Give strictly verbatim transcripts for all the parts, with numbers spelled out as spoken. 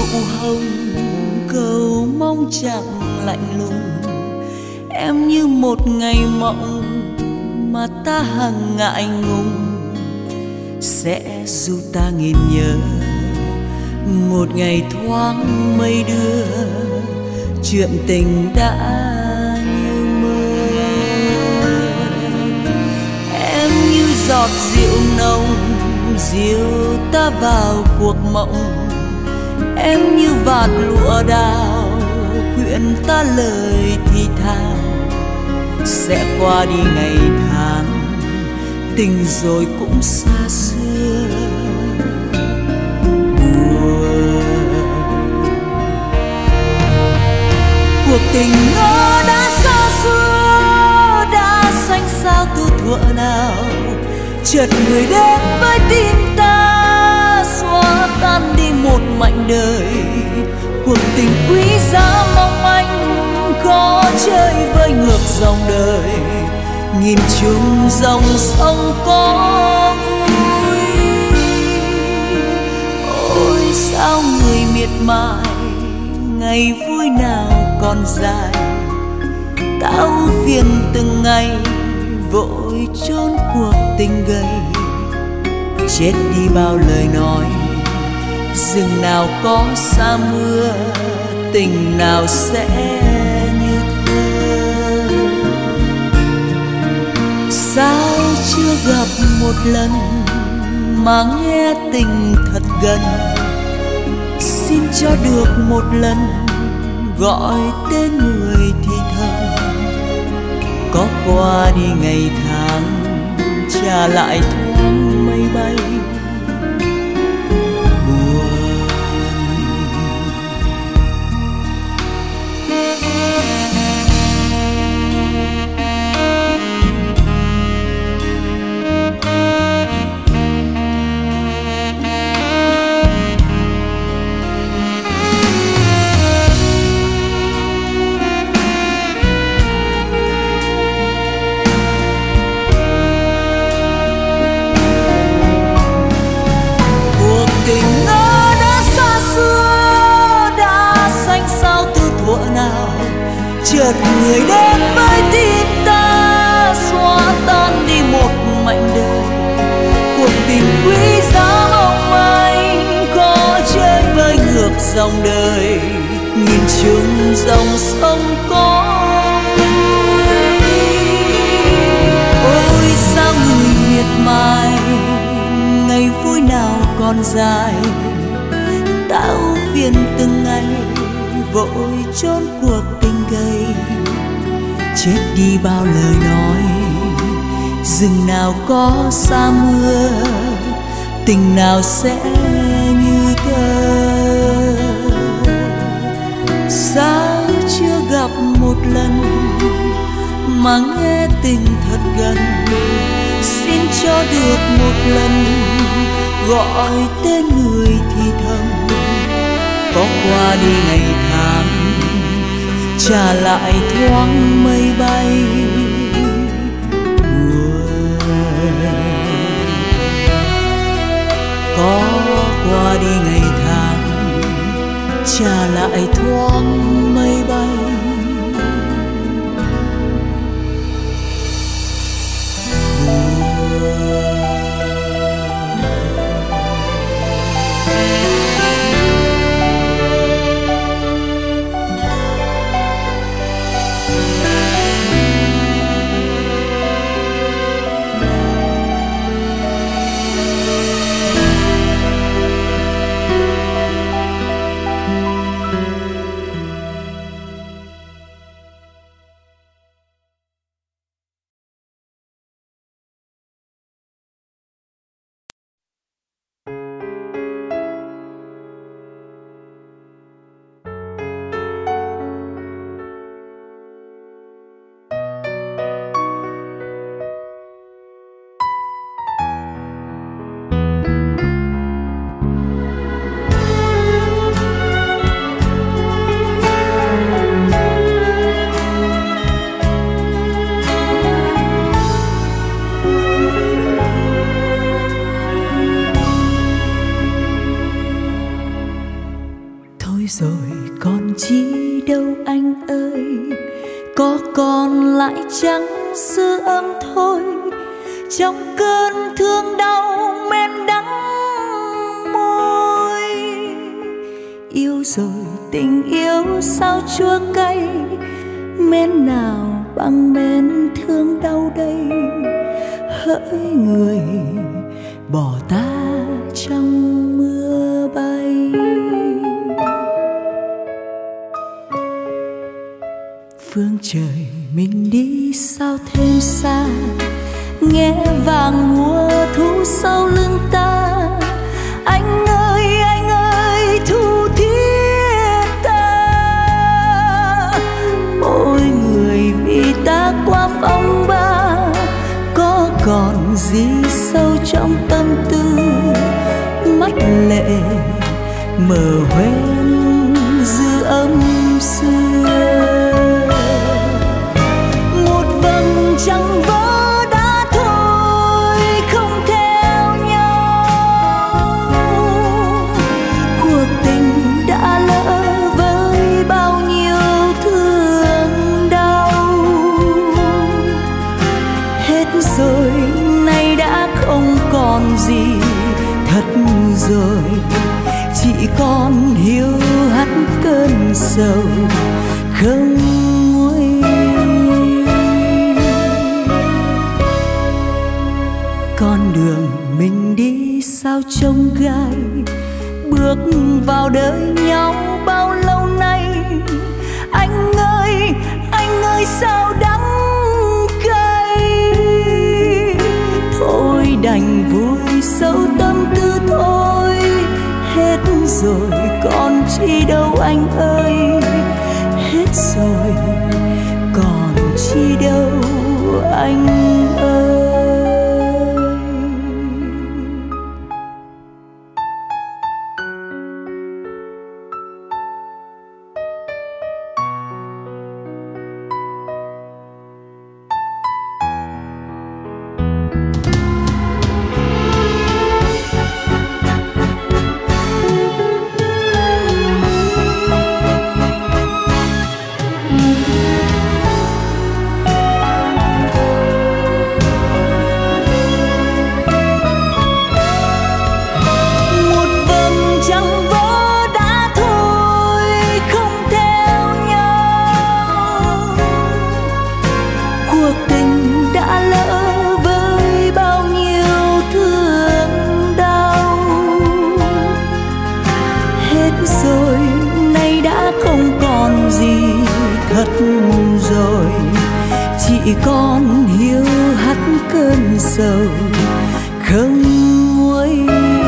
nụ hồng cầu mong chẳng lạnh lùng. Em như một ngày mộng mà ta hằng ngại ngùng, sẽ dù ta nghìn nhớ một ngày thoáng mây đưa chuyện tình đã như mơ. Em như giọt rượu nồng dìu ta vào cuộc mộng, em như vạt lụa đào quyện ta lời thì thào. Sẽ qua đi ngày tháng tình rồi cũng xa xưa. Cuộc tình ngỡ đã xa xưa, đã xanh sao từ thuở nào. Chợt người đến với tim ta, xóa tan đi một mảnh đời. Cuộc tình quý giá mong manh, có chơi với ngược dòng đời. Nhìn chung dòng sông có vui. Ôi sao người miệt mài, ngày vui nào còn dài. Ta ưu phiền từng ngày, vội trốn cuộc tình gầy. Chết đi bao lời nói, rừng nào có xa mưa, tình nào sẽ như thơ. Sao chưa gặp một lần mà nghe tình thật gần. Xin cho được một lần gọi tên người thì thầm. Có qua đi ngày tháng, trả lại thoáng mây bay. Chợt người đến với tim ta, xóa tan đi một mảnh đời. Cuộc tình quý giá mong manh, có chơi với ngược dòng đời. Nhìn chung dòng sông có vui. Ôi sao người miệt mài, ngày vui nào còn dài. Ta ưu phiền từng ngày, vội trốn cuộc tình gầy. Chết đi bao lời nói, rừng nào có xa mưa, tình nào sẽ như thơ. Sao chưa gặp một lần mà nghe tình thật gần. Xin cho được một lần gọi tên người thì thầm. Có qua đi ngày tháng, trả lại thoáng mây bay. Có qua đi ngày tháng, trả lại thoáng mây bay. Thank you. có còn lại chẳng dư âm thôi, trong cơn thương đau men đắng môi. Yêu rồi tình yêu sao chua cay, men nào bằng men thương đau đây. Hỡi người bỏ ta trong mưa bay. Phương trời mình đi sao thêm xa, nghe vàng mùa thu sau lưng ta. Anh ơi anh ơi thu thiết ta, mỗi người vì ta qua phong ba. Có còn gì sâu trong tâm tư, mắt lệ mờ hoen dư âm xưa. Một vầng trăng vỡ đã thôi không theo nhau, cuộc tình đã lỡ với bao nhiêu thương đau. Hết rồi nay đã không còn gì thật rồi, chỉ còn hiu hắt cơn sầu không nguôi. Con đường mình đi sao trông gai, bước vào đời nhau bao lâu nay. Anh ơi anh ơi sao đắng cay, thôi đành vui sâu tâm tư thôi. Hết rồi còn chi đâu anh ơi, hết rồi còn chi đâu anh ơi. Rồi chỉ còn hiu hắt cơn sầu không nguôi.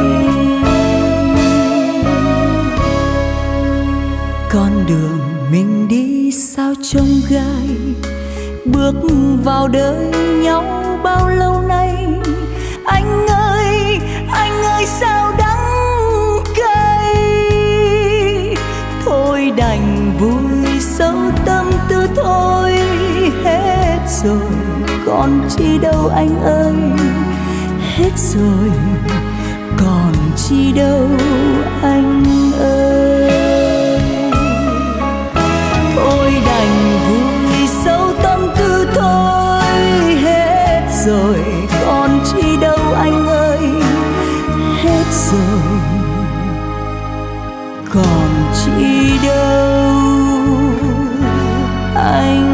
Con đường mình đi sao trông gai, bước vào đời nhau bao lâu nay. Anh ơi anh ơi sao đắng cay, thôi đành vui sâu tâm tư thôi. Hết rồi còn chi đâu anh ơi, hết rồi còn chi đâu anh ơi. Thôi đành vui sâu tâm tư thôi. Hết rồi còn chi đâu anh ơi, hết rồi còn chi đâu anh.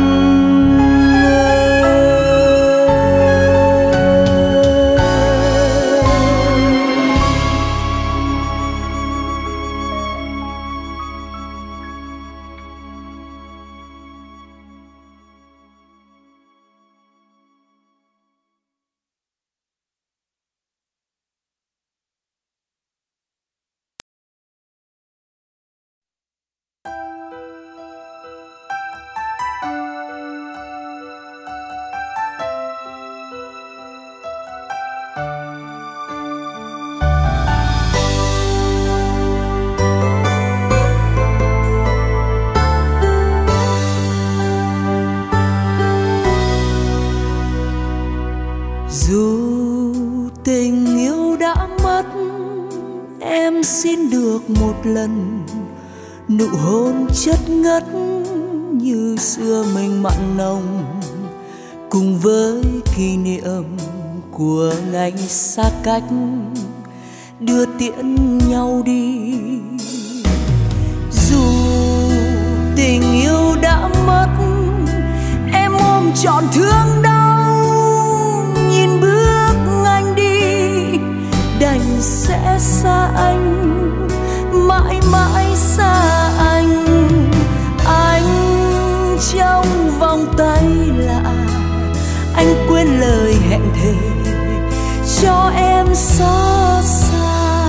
xin được một lần nụ hôn chất ngất như xưa mình mặn nồng, cùng với kỷ niệm của ngày xa cách đưa tiễn nhau đi. Dù tình yêu đã mất, em ôm trọn thương đau, nhìn bước anh đi đành sẽ xa anh, mãi mãi xa anh. Anh trong vòng tay lạ, anh quên lời hẹn thề cho em xót xa.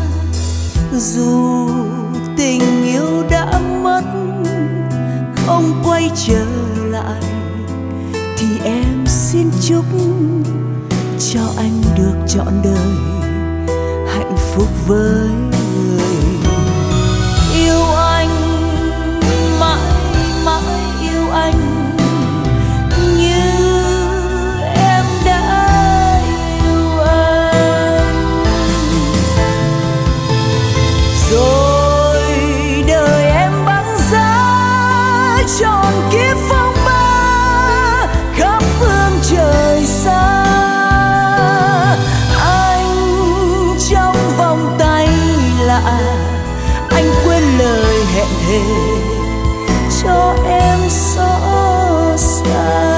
Dù tình yêu đã mất không quay trở lại, thì em xin chúc cho anh được trọn đời hạnh phúc với người yêu anh, mãi mãi yêu anh như em đã yêu anh. Rồi đời em băng giá tròn kiếp phong ba khắp phương trời xa. Anh trong vòng tay lạ, anh quên lời hẹn thề cho em xót xa.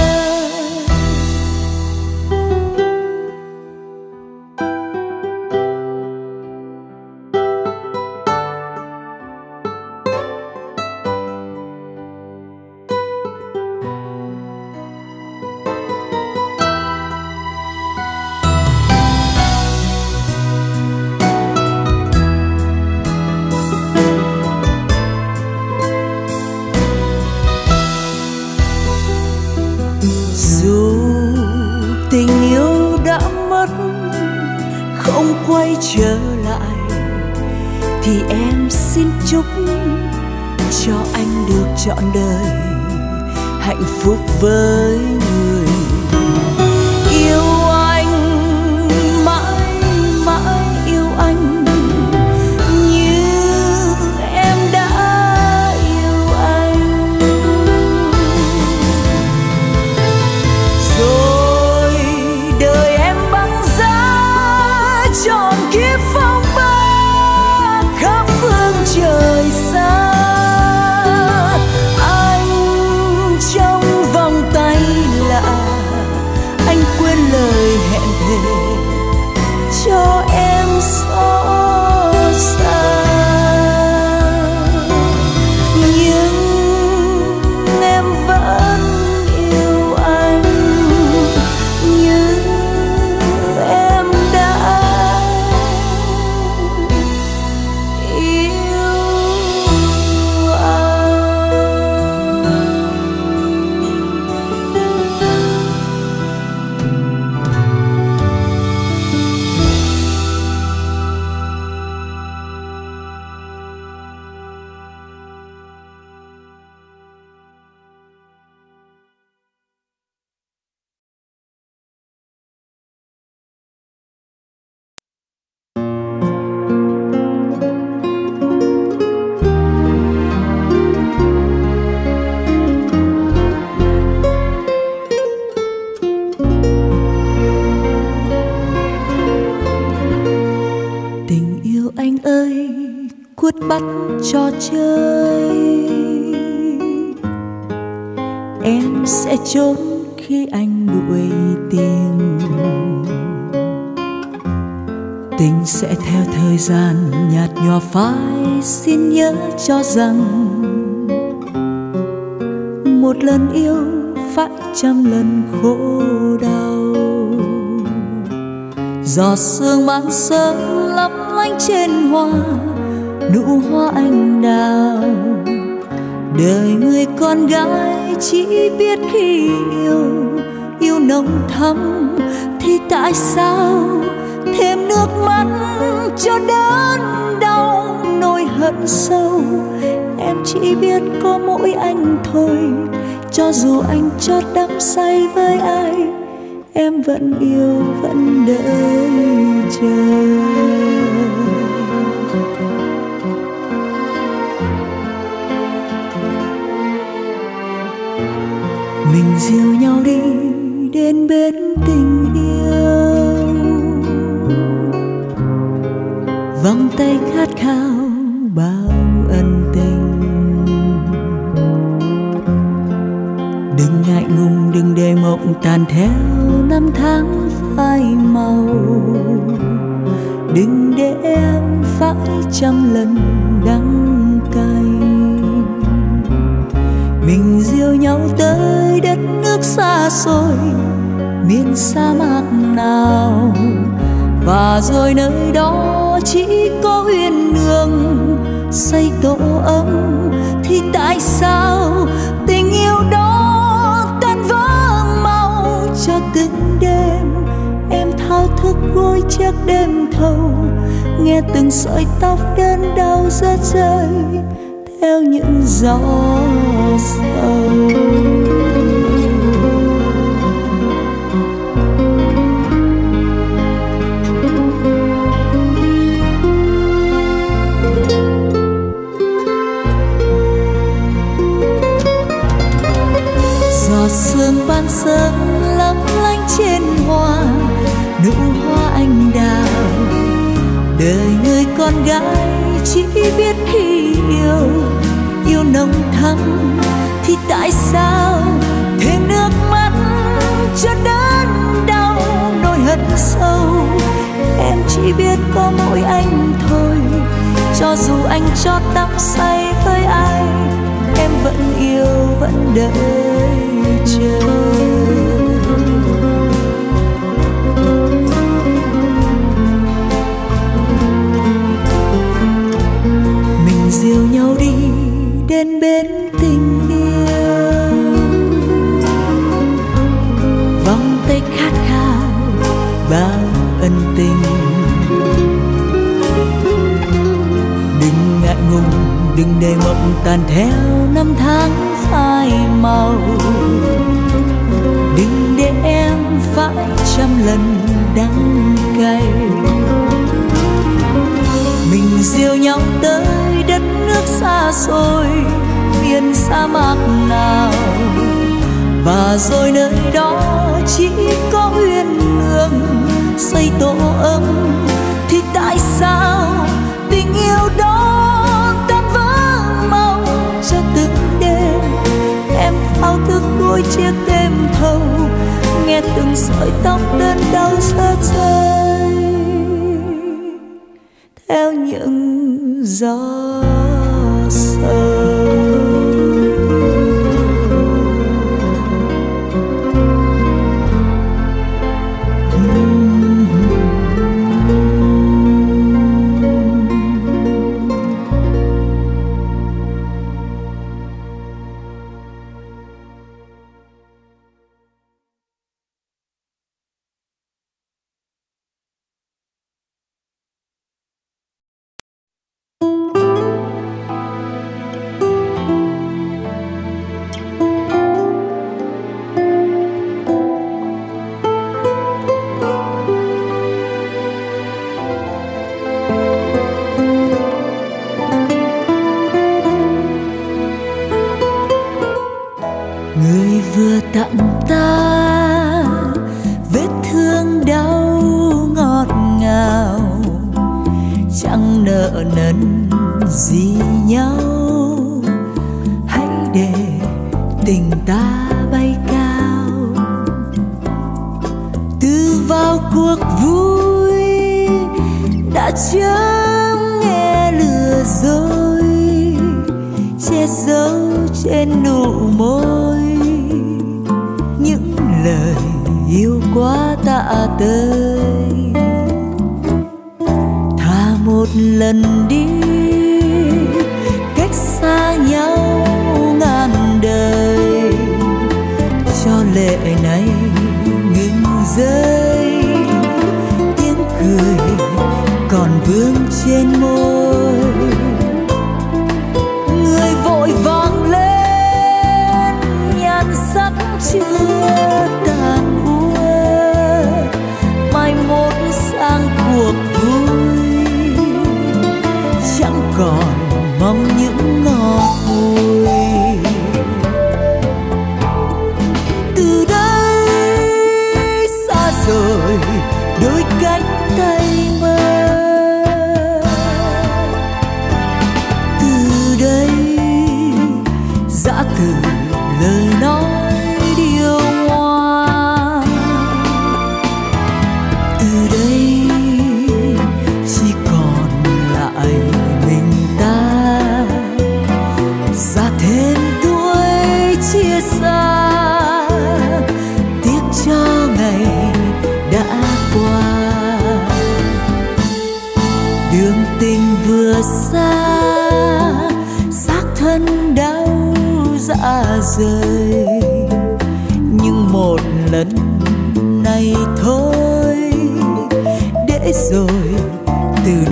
Dù tình yêu đã mất không quay trở lại, thì em xin chúc cho anh được trọn đời hạnh phúc với người yêu anh, mãi mãi yêu anh như em đã yêu anh. Rồi đời em băng giá tròn kiếp phong ba khắp phương trời xa. Anh trong vòng tay lạ, anh quên lời hẹn thề cho em xót xa. Nhưng em vẫn yêu anh như em đã yêu anh. Tình yêu anh ơi, cuốt bắt trò chơi, em sẽ trốn khi anh đuổi tìm. Tình sẽ theo thời gian nhạt nhòa phai, xin nhớ cho rằng một lần yêu phải trăm lần khổ đau. Giọt sương ban sớm lấp lánh trên hoa, nụ hoa anh đào. Đời người con gái chỉ biết khi yêu, yêu nồng thắm thì tại sao thêm nước mắt cho đớn đau nỗi hận sâu. Em chỉ biết có mỗi anh thôi, cho dù anh chót đắm say với ai, em vẫn yêu vẫn đợi chờ. Mình dìu nhau đi đến bên tình yêu, vòng tay khát khao bao ân tình. Đừng ngại ngùng, đừng để mộng tàn theo năm tháng phai màu. Đừng để em phải trăm lần đắng cay. Mình dìu nhau tới đất nước xa xôi, miền sa mạc nào. Và rồi nơi đó chỉ có uyên ương xây tổ ấm. Thì tại sao tình yêu đó tan vỡ mau cho từng đêm. Em thao thức gối chiếc đêm thâu, nghe từng sợi tóc đơn đau rớt rơi theo những gió sâu. Giọt sương ban sớm lấp lánh trên hoa, nụ hoa anh đào. Đời người con gái chỉ biết khi yêu, yêu nồng thắm. Thì tại sao thêm nước mắt cho đớn đau nỗi hận sâu. Em chỉ biết có mỗi anh thôi, cho dù anh cho tắm say với ai, em vẫn yêu vẫn đợi chờ. Mình dìu nhau đi đến bên tình yêu, vòng tay khát khao bao ân tình. Đừng ngại ngùng, đừng để mộng tàn theo năm tháng phai màu. Đừng để em phải trăm lần đắng cay. Mình dìu nhau tới đất nước xa xôi, miền sa mạc nào. Và rồi nơi đó chỉ có uyên ương xây tổ ấm. Thì tại sao tình yêu đó tan vỡ mau cho từng đêm. Em thao thức đôi chiếc đêm thâu, nghe từng sợi tóc đơn đau rớt rơi theo những gió sâu.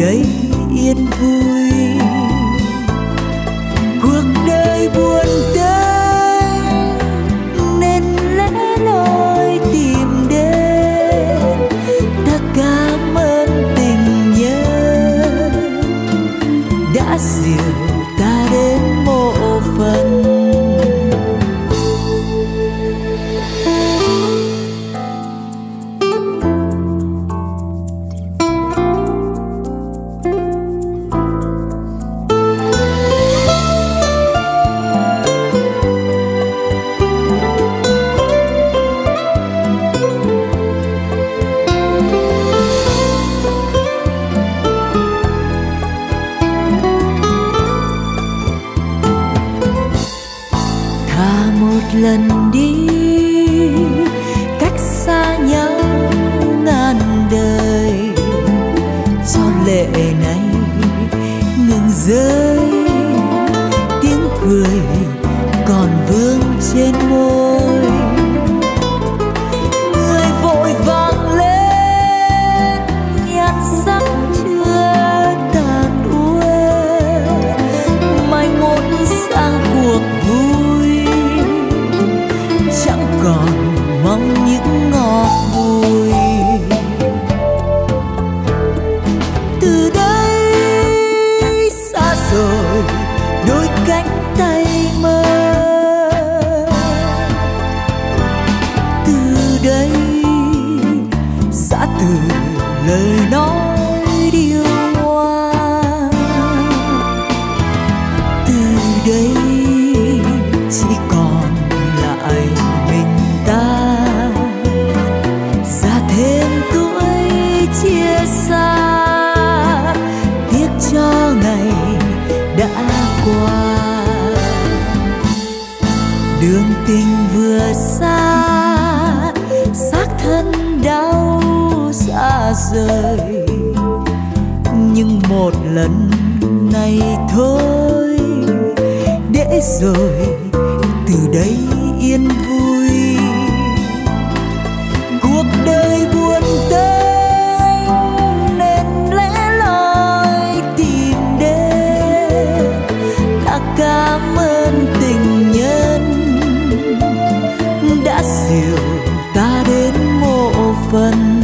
đây yên vui. Cuộc đời buồn tênh nên lẽ loi tìm đến. Ta cảm ơn tình nhân đã dìu ta đến mộ phần. Lần đi cách xa nhau ngàn đời, cho lệ này ngừng rơi, tiếng cười còn vương trên môi. Người vội vàng lên nhan sắc chưa tàn úa, mai một sang cuộc vui chẳng còn mong những ngọt bùi. Từ đây xa rồi đôi cánh tay mơ, từ đây xa từ lời nói điêu hoa, từ đây chỉ còn lại mình ta, già thêm tuổi chia xa, tiếc cho ngày đã qua. Đường tình vừa xa, xác thân đau xa rời, nhưng một lần này thôi, để rồi từ đây yên vui. Cuộc đời buồn tênh nên lẽ loi tìm đến. Ta cảm ơn tình nhân đã dìu ta đến mộ phần.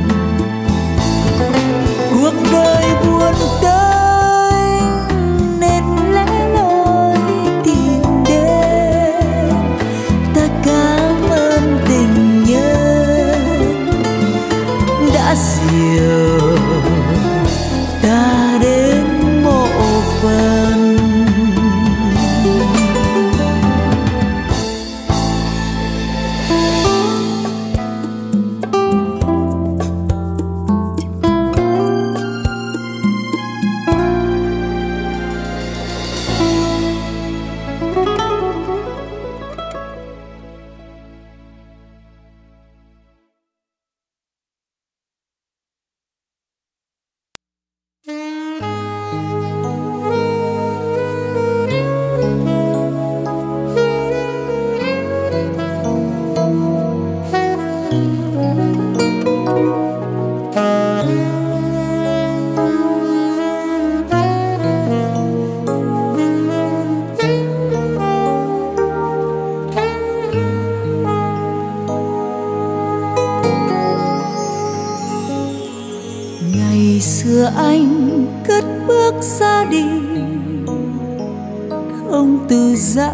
Cuộc đời buồn tênh nên lẽ loi tìm đến. Ta cảm ơn tình nhân đã dìu ta đến mộ phần. Ngày xưa anh cất bước ra đi, không từ giã,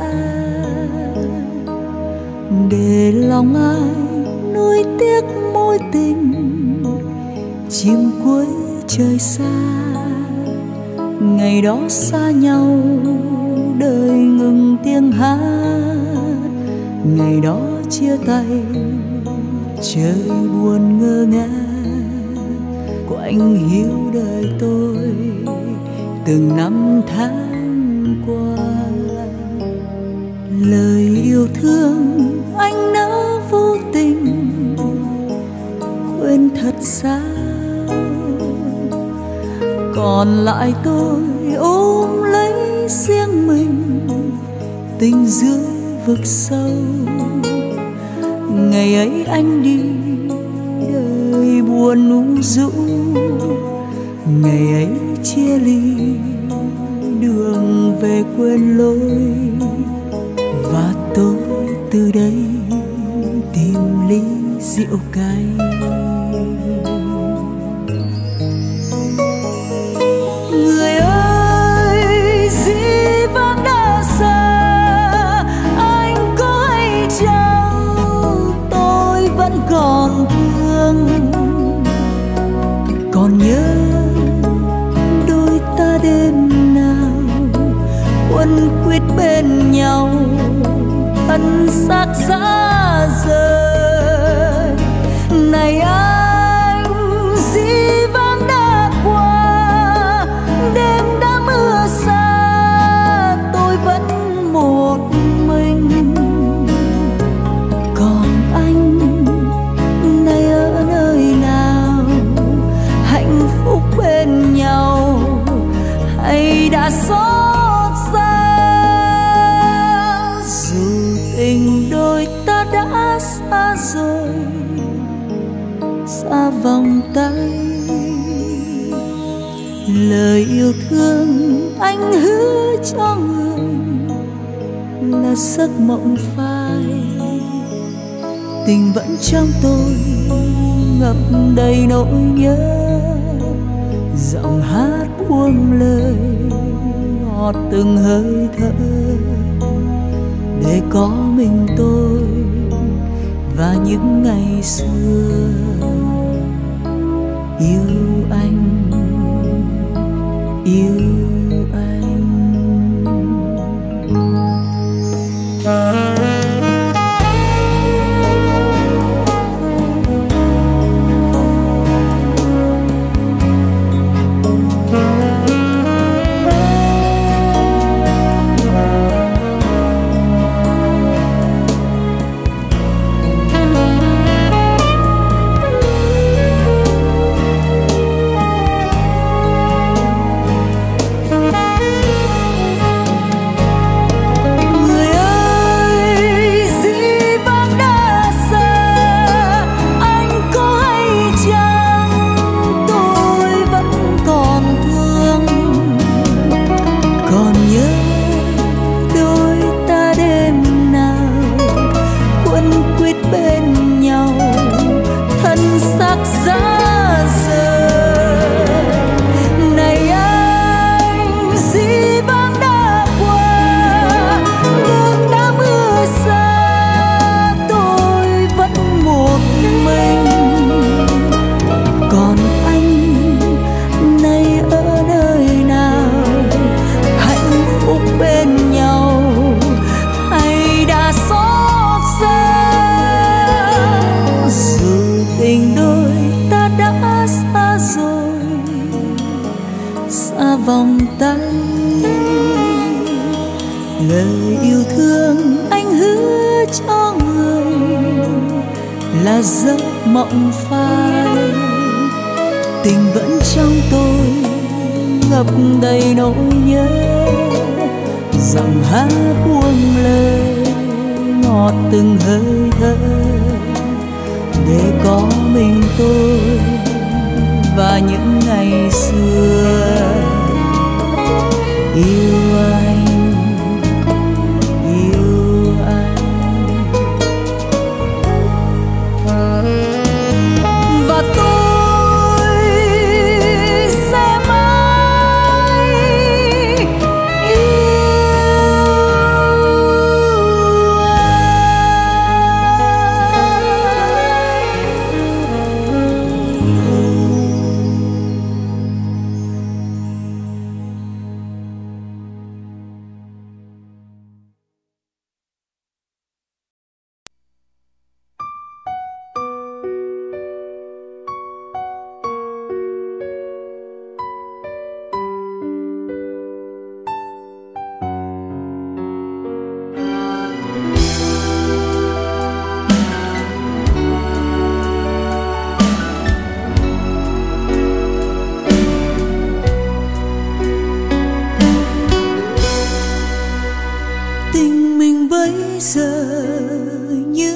để lòng ai nuối tiếc mối tình chim cuối trời xa. Ngày đó xa nhau đời ngừng tiếng hát, ngày đó chia tay trời buồn ngơ ngác. Của anh hiểu đời tôi từng năm tháng qua, lời yêu thương anh đã vô tình quên thật sao. Còn lại tôi ôm lấy riêng mình tình dưới vực sâu. Ngày ấy anh đi đời buồn u rũ, ngày ấy chia ly đường về quên lối, và tôi từ đây tìm ly rượu cay. Người ơi, dĩ vãng đã xa, anh có hay chăng tôi vẫn còn thương, còn nhớ đôi ta đêm nào quấn quýt bên nhau, thân xác xa rời. Này anh, dĩ vãng đã qua, đêm đã mưa xa, tôi vẫn một mình. Còn anh, nay ở nơi nào, hạnh phúc bên nhau hay đã xót xa? Dù tình đôi ta đã xa rồi, xa vòng tay, lời yêu thương anh hứa cho người là giấc mộng phai. Tình vẫn trong tôi ngập đầy nỗi nhớ, giọng hát buông lời ngọt từng hơi thở, để có mình tôi và những ngày xưa. Yêu anh, yêu anh. Vòng tay, lời yêu thương anh hứa cho người là giấc mộng phai. Tình vẫn trong tôi ngập đầy nỗi nhớ, giọng hát buông lời ngọt từng hơi thở, để có mình tôi và những ngày xưa. Yêu anh, yêu anh. Và tôi sẽ mãi yêu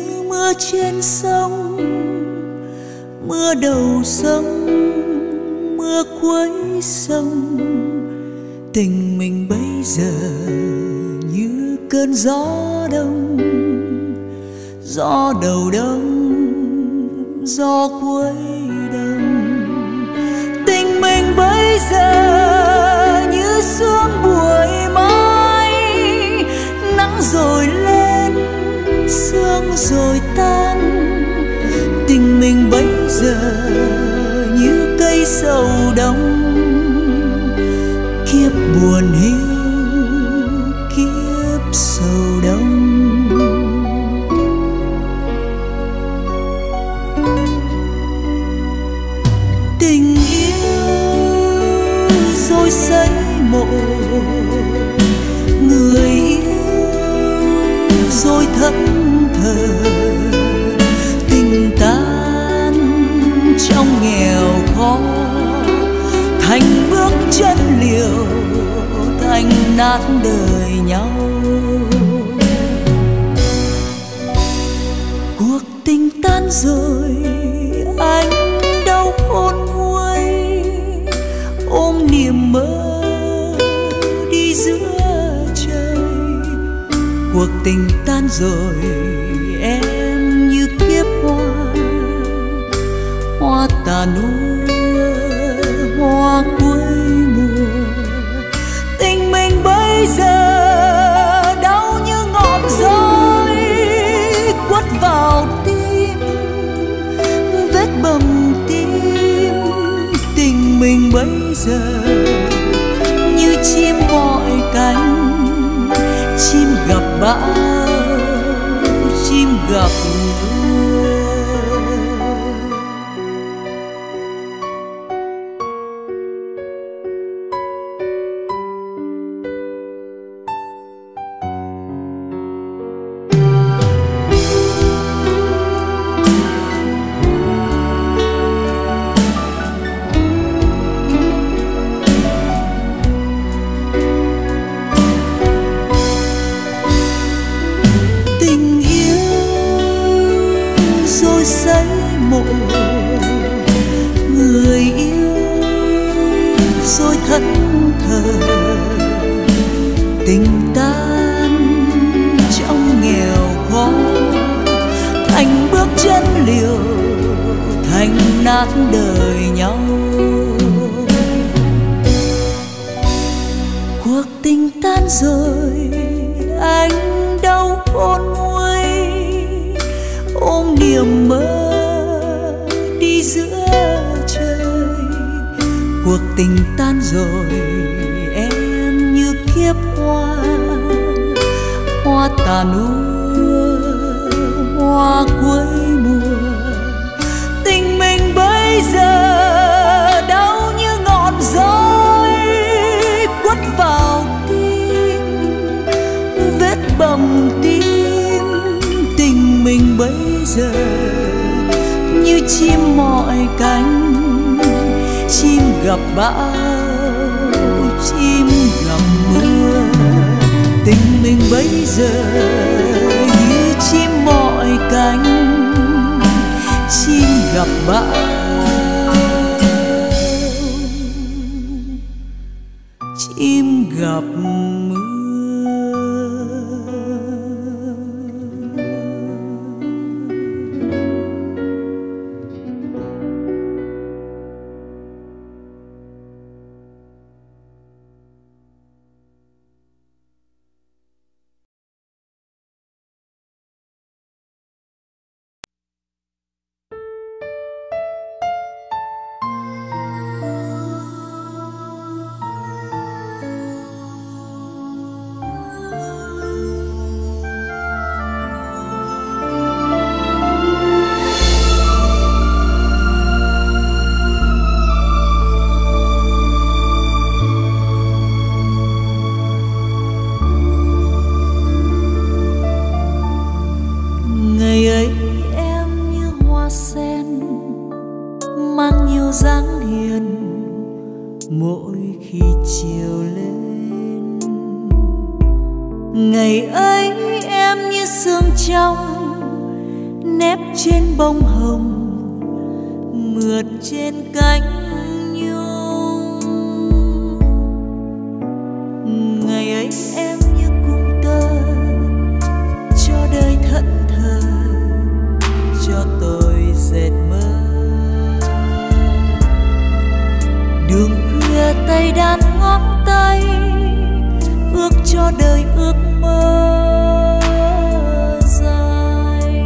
trên sông, mưa đầu sông mưa cuối sông. Tình mình bây giờ như cơn gió đông, gió đầu đông, gió cuối đông. Tình mình bây giờ như sương buổi mai, nắng rồi lên, sương rồi tan. Tình mình bây giờ như cây sầu đông, kiếp buồn hiu, kiếp sầu đông. Tình yêu rồi xây mộ, người yêu rồi thẫn thờ. Tình tan trong nghèo khó, thành bước chân liều, thành nát đời nhau. Cuộc tình tan rồi, anh đâu khôn nguôi, ôm niềm mơ đi giữa trời. Cuộc tình tan rồi, em như kiếp hoa, hoa tàn úa, hoa cuối mùa. Tình mình bây giờ đau như ngọn roi quất vào tim, vết bầm tim. Tình mình bây giờ như chim gọi cánh, chim gặp bão, chim gặp mưa. Người yêu rồi thẫn thờ. Tình tan trong nghèo khó, thành bước chân liều, thành nát đời nhau. Cuộc tình tan rồi, anh đâu khôn nguôi, ôm niềm mơ đi giữa trời. Cuộc tình tan rồi, em như kiếp hoa, hoa tàn úa, hoa cuối mùa. Tình mình bây giờ đau như ngọn roi quất vào tim, vết bầm tim. Tình mình bây giờ như chim mỏi cánh, chim gặp bão, chim gặp mưa. Tình mình bây giờ như chim mỏi cánh, chim gặp bão, chim gặp mưa. Ngày ấy em như sương trong nép trên bông hồng, mượt trên cánh nhung. cho đời ước mơ dài.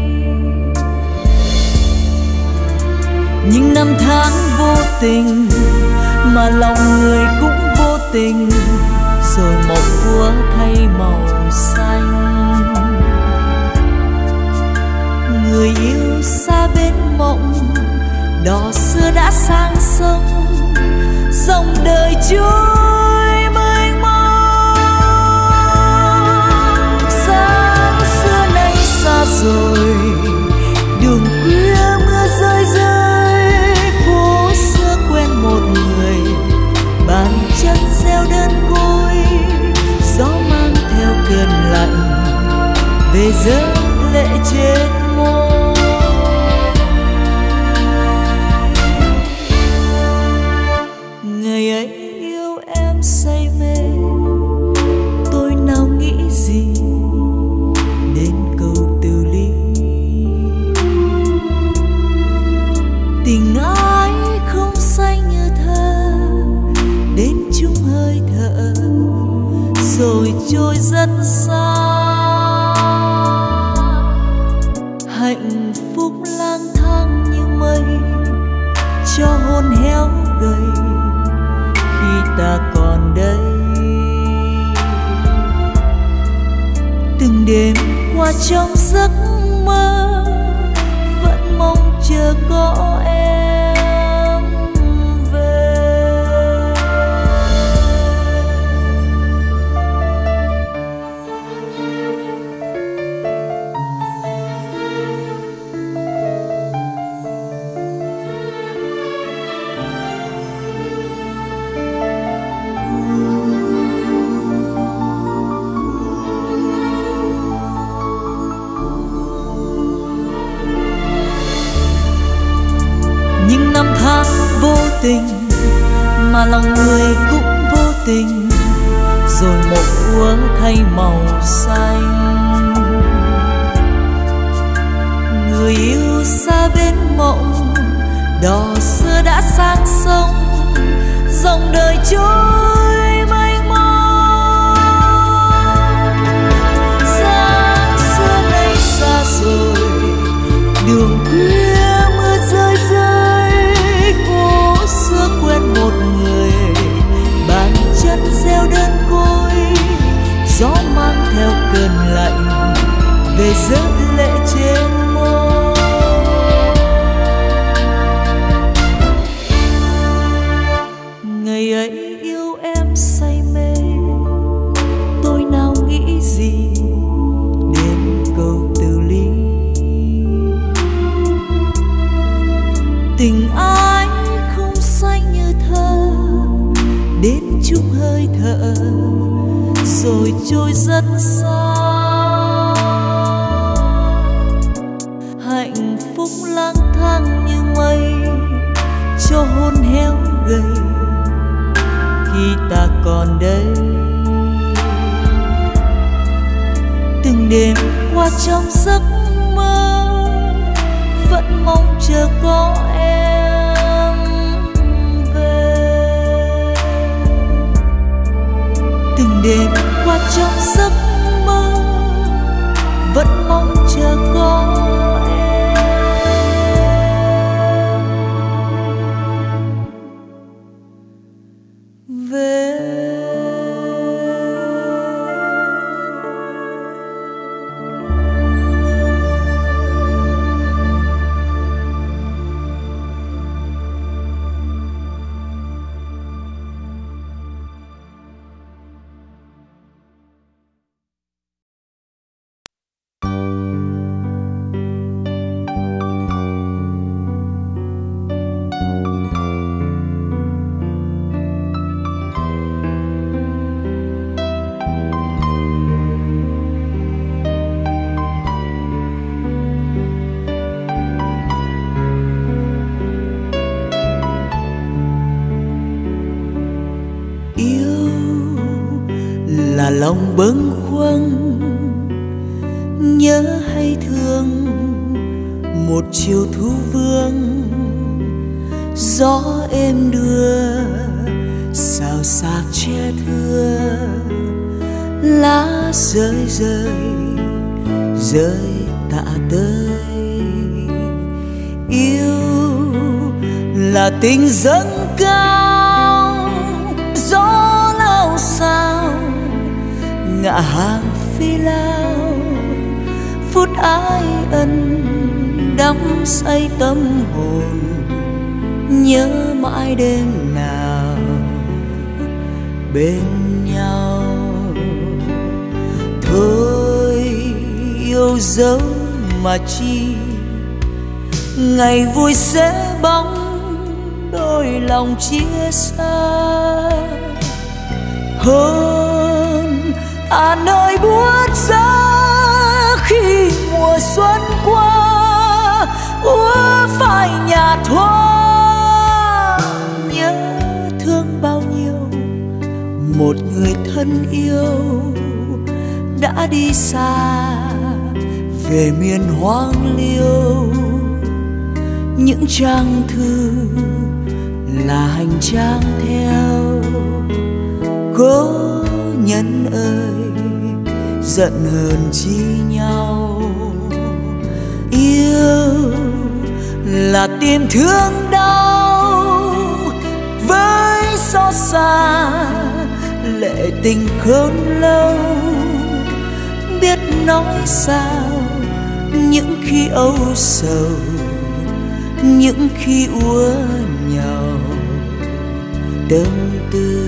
Những năm tháng vô tình mà lòng người cũng vô tình, rồi mộng úa thay màu xanh. Người yêu xa bên mộng, đò xưa đã sang sông, dòng đời trôi mênh mông. Sáng xưa nay xa rồi, đường khuya mưa rơi rơi, phố xưa quen một người, bàn chân gieo đơn côi, gió mang theo cơn lạnh về rơi lệ trên môi. Ngày ấy yêu em say mê, tôi nào nghĩ gì đến câu từ ly. Tình ai không xanh như thơ, đến chung hơi thở rồi trôi rất xa. Hạnh phúc lang thang như mây, cho hồn héo gầy khi ta còn đây. Từng đêm qua trong giấc mơ, vẫn mong chờ có em về. Những năm tháng vô tình mà lòng người cũng vô tình, rồi mộng úa thay màu xanh. Người yêu xa bên mộng, đò xưa đã sang sông, dòng đời trôi mênh mông. Sáng xưa nay xa rồi, đường khuya mưa rơi rơi, phố xưa quen một người, bàn chân gieo đơn côi, gió mang theo cơn lạnh về rớt lệ trên môi. Ngày ấy yêu em say mê, tôi nào nghĩ gì đến câu từ ly. Tình ai không xanh như thơ, đến chung hơi thở rồi trôi rất xa. Hạnh phúc lang thang như mây, cho hồn héo gầy khi ta còn đây. Từng đêm qua trong giấc mơ, vẫn mong chờ có em về. Từng đêm qua trong giấc mơ, vẫn mong chờ có em về. là lòng bâng khuâng nhớ hay thương một chiều thu vương, gió êm đưa xào xạc che thưa lá rơi rơi rơi tạ tơi. Yêu là tình dâng cao, gió lao sao ngả hàng phi lao. Phút ái ân đắm say tâm hồn, nhớ mãi đêm nào bên nhau. Thôi yêu dấu mà chi, ngày vui sẽ bóng đôi lòng chia xa. Hôn à nơi buốt giá khi mùa xuân qua, úa phai nhạt hoa. Nhớ thương bao nhiêu một người thân yêu đã đi xa về miền hoang liêu. Những trang thư là hành trang theo. Cố nhân ơi giận hờn chi nhau. Yêu là tìm thương đau với xót xa, lệ tình khôn lâu. Biết nói sao những khi âu sầu, những khi úa nhàu tâm tư.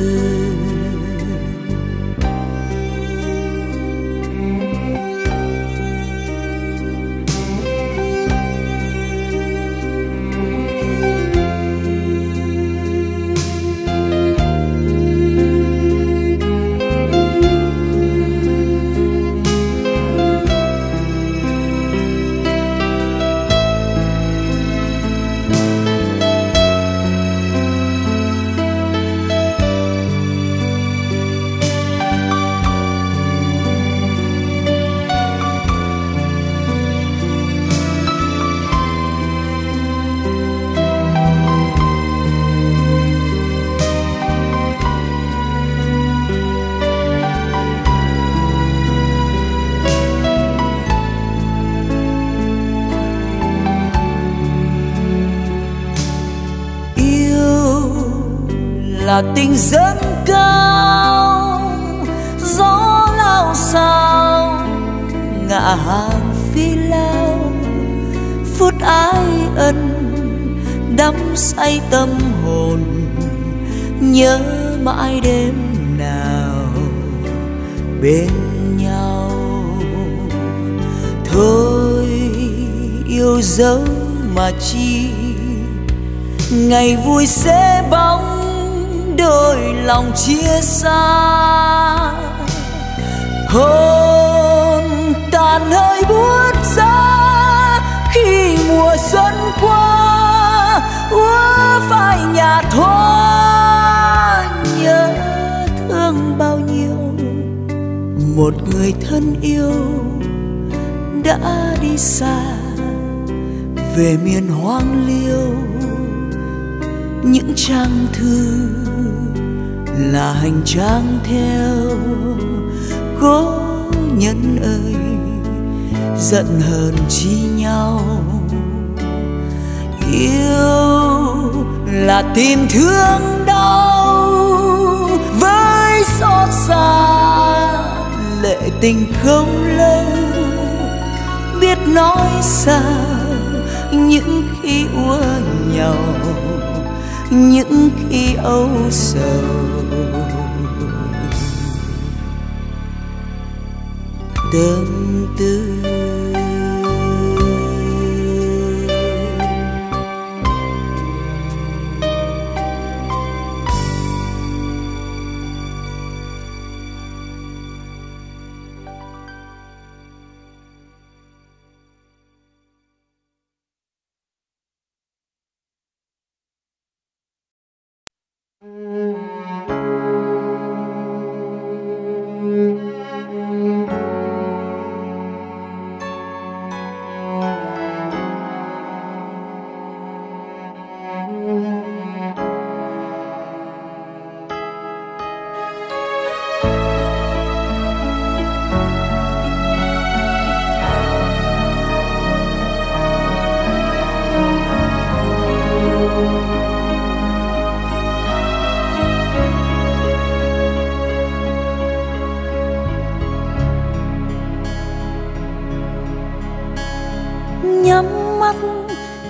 Là tình dâng cao, gió lao sao ngả hàng phi lao. Phút ái ân đắm say tâm hồn, nhớ mãi đêm nào bên nhau. Thôi yêu dấu mà chi, ngày vui sẽ bóng đôi lòng chia xa. Hôn tàn hơi buốt giá khi mùa xuân qua, úa phai nhạt hoa. Nhớ thương bao nhiêu một người thân yêu đã đi xa về miền hoang liêu. Những trang thư là hành trang theo. Cố nhân ơi giận hờn chi nhau. Yêu là tìm thương đau với xót xa, lệ tình không lâu. Biết nói sao những khi úa nhàu, những khi âu sầu tâm tư.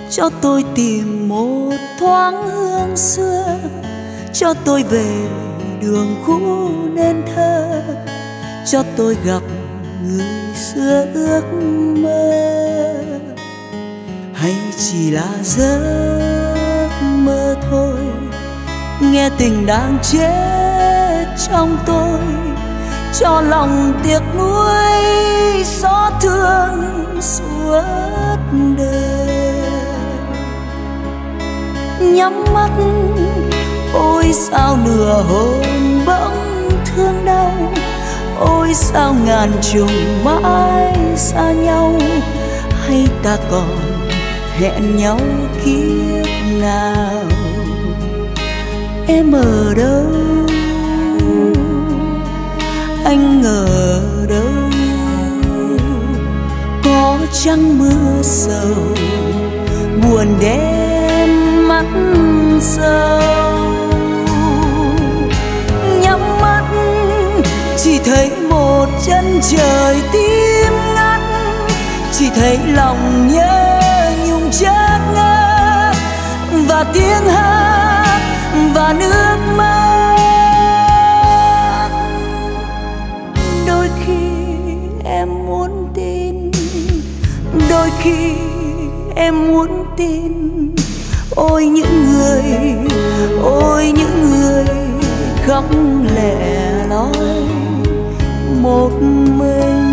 cho tôi tìm một thoáng hương xưa, cho tôi về đường cũ nên thơ, cho tôi gặp người xưa ước mơ. Hay chỉ là giấc mơ thôi, nghe tình đang chết trong tôi, cho lòng tiếc nuối xót thương suốt đời. Nhắm mắt ôi sao nửa hồn bỗng thương đau, ôi sao ngàn trùng mãi xa nhau, hay ta còn hẹn nhau kiếp nào. Em ở đâu, anh ở đâu, có chăng mưa sầu buồn đêm mắt sâu. Nhắm mắt chỉ thấy một chân trời tím ngắt, chỉ thấy lòng nhớ nhung chợt ngỡ, và tiếng hát và nước mắt. Đôi khi em muốn tin, đôi khi em muốn tin, ôi những người, ôi những người khóc lẻ loi một mình.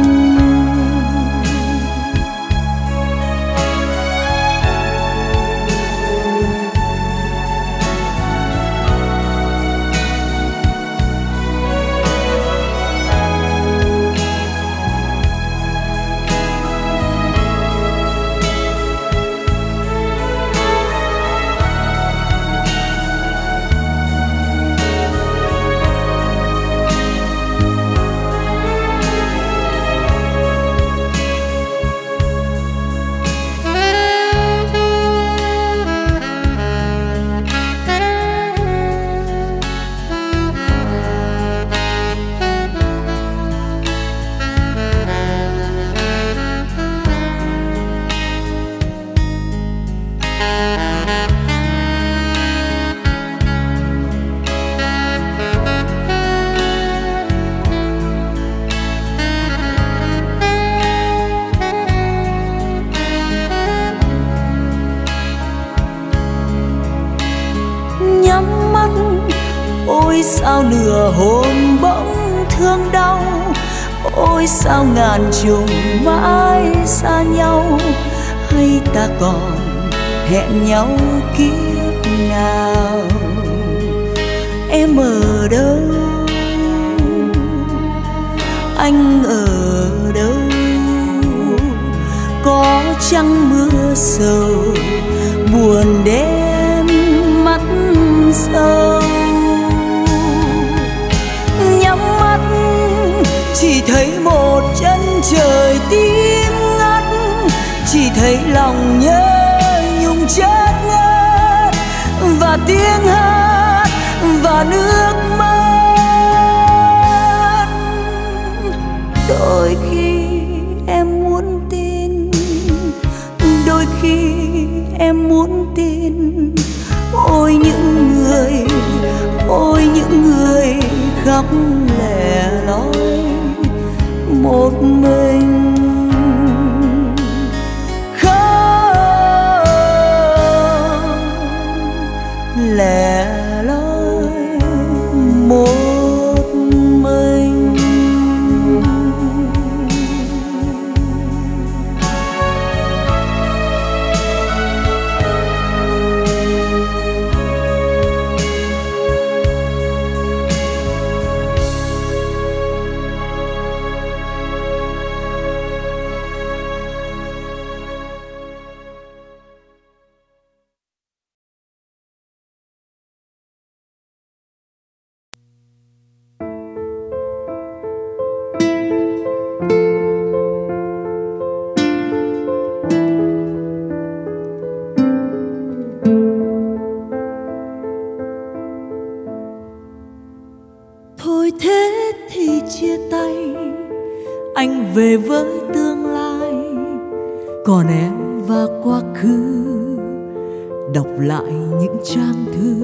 Ôi sao nửa hồn bỗng thương đau, ôi sao ngàn trùng mãi xa nhau, hay ta còn hẹn nhau kiếp nào. Em ở đâu, anh ở đâu, có chăng mưa sầu buồn đêm mắt sâu. Nhắm mắt chỉ thấy một chân trời tím ngắt, chỉ thấy lòng nhớ nhung chợt ngất, và tiếng hát và nước mắt. Đôi khi em muốn tin, đôi khi em muốn tin, ôi những người, ôi những người khóc lẻ loi một mình. Khóc lẻ loi một mình. Anh về với tương lai, còn em và quá khứ đọc lại những trang thư.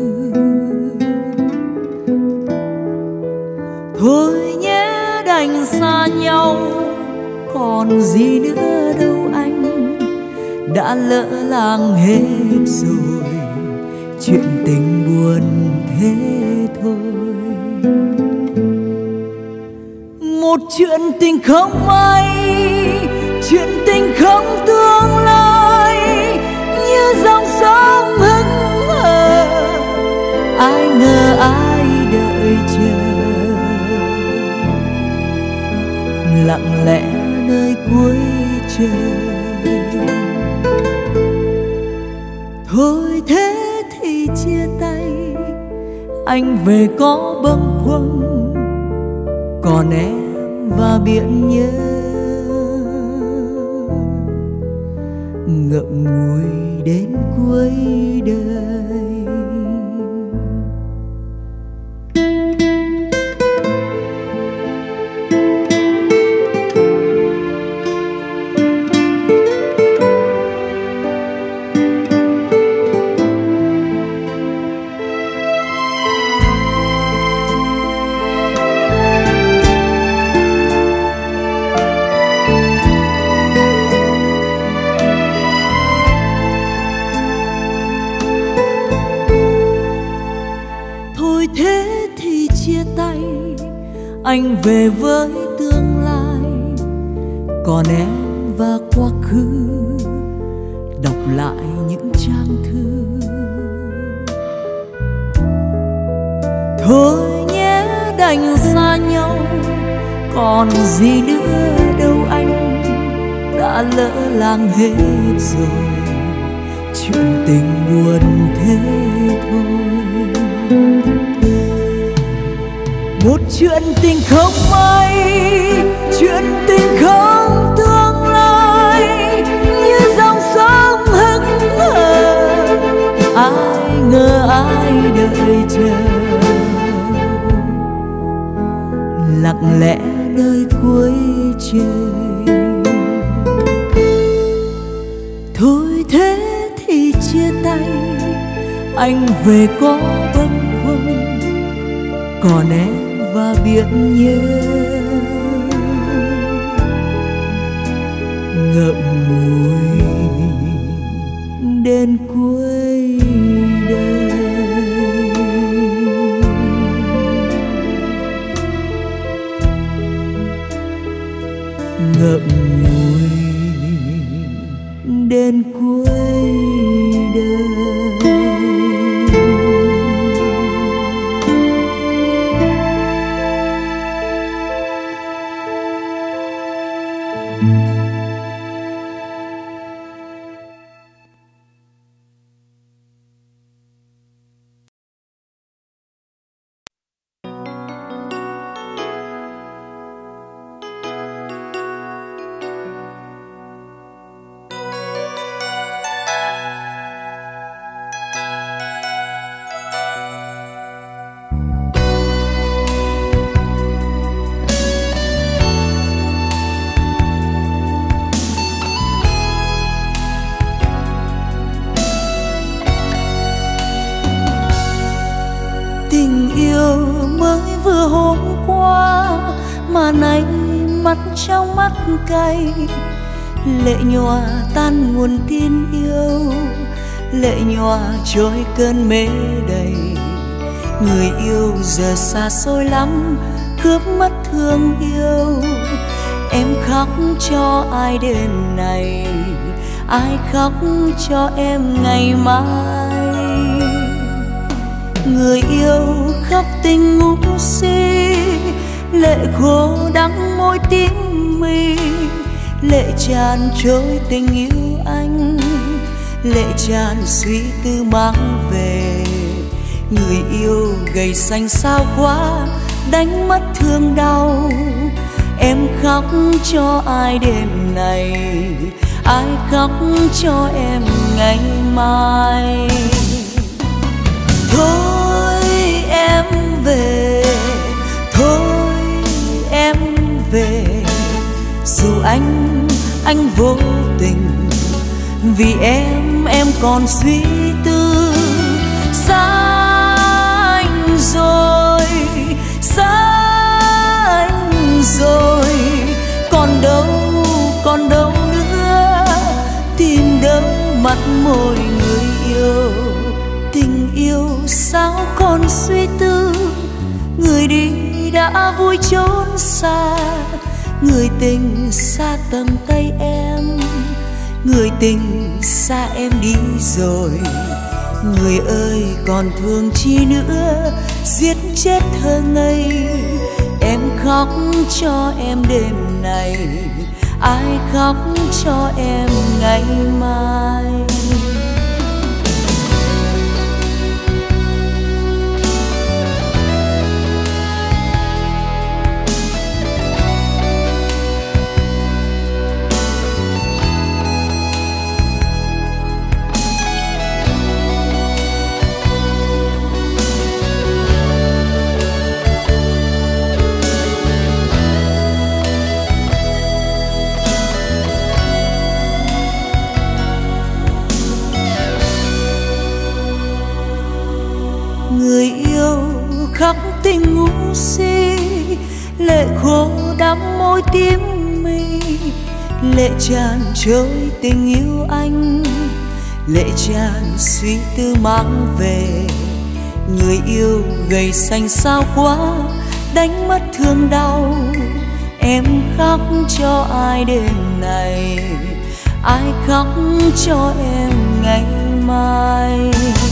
Thôi nhé đành xa nhau, còn gì nữa đâu anh, đã lỡ làng hết rồi, chuyện tình buồn thế thôi. Một chuyện tình không may, chuyện tình không tương lai, như dòng sông hững hờ, ai ngờ ai đợi chờ, lặng lẽ nơi cuối trời. Thôi thế thì chia tay, anh về có bâng khuâng, còn em và biển nhớ ngậm ngùi đến cuối đời. Anh về với tương lai, còn em và quá khứ đọc lại những trang thư. Thôi nhé đành xa nhau, còn gì nữa đâu anh, đã lỡ làng hết rồi, chuyện tình buồn thế thôi. Một chuyện tình không may, chuyện tình không tương lai, như dòng sông hững hờ, ai ngờ ai đợi chờ, lặng lẽ nơi cuối trời. Thôi thế thì chia tay, anh về có bâng khuâng, còn em và biển nhớ ngậm ngùi đến cuối đời. Ngậm ngùi đến cuối đời. Trong mắt cay, lệ nhòa tan nguồn tin yêu, lệ nhòa trôi cơn mê đầy. Người yêu giờ xa xôi lắm, cướp mất thương yêu. Em khóc cho ai đêm này, ai khóc cho em ngày mai. Người yêu khóc tình ngu si, lệ khô đắng môi tím mi, lệ tràn trôi tình yêu anh, lệ tràn suy tư mang về. Người yêu gầy xanh xao quá, đánh mất thương đau. Em khóc cho ai đêm này, ai khóc cho em ngày mai. Thôi em về, thôi em về, dù anh, anh vô tình. Vì em, em còn suy tư. còn đâu nữa, tìm đâu mặt môi người yêu. Tình yêu sao còn suy tư, người đi đã vui trốn xa. Người tình xa tầm tay em, người tình xa em đi rồi. Người ơi còn thương chi nữa, giết chết thơ ngây. Em khóc cho em đêm này, ai khóc cho em ngày mai. Người yêu khắc tình ngu si, lệ khô đắm môi tím mi. Lệ tràn trôi tình yêu anh, lệ tràn suy tư mang về. Người yêu gầy xanh xao quá, đánh mất thương đau. Em khóc cho ai đêm này, ai khóc cho em ngày mai.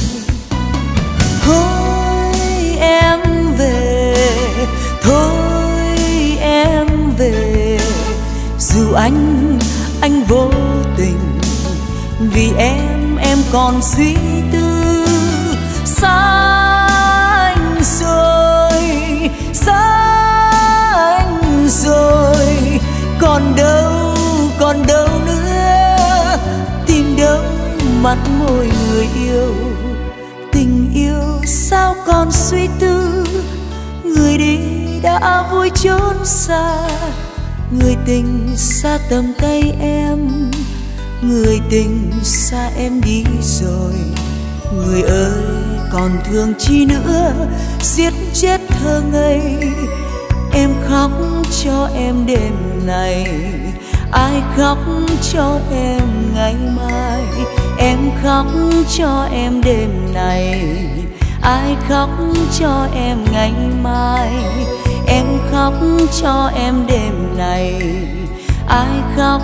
Thôi em về, thôi em về. Dù anh, anh vô tình, vì em, em còn suy tư. Xa anh rồi, xa anh rồi. Còn đâu, còn đâu nữa, tìm đâu mặt môi người yêu. Tình yêu sao còn suy tư, người đi đã vui trốn xa. Người tình xa tầm tay em, người tình xa em đi rồi. Người ơi còn thương chi nữa, giết chết thơ ngây. Em khóc cho em đêm này, ai khóc cho em ngày mai. Em khóc cho em đêm này, ai khóc cho em ngày mai. Em khóc cho em đêm này, ai khóc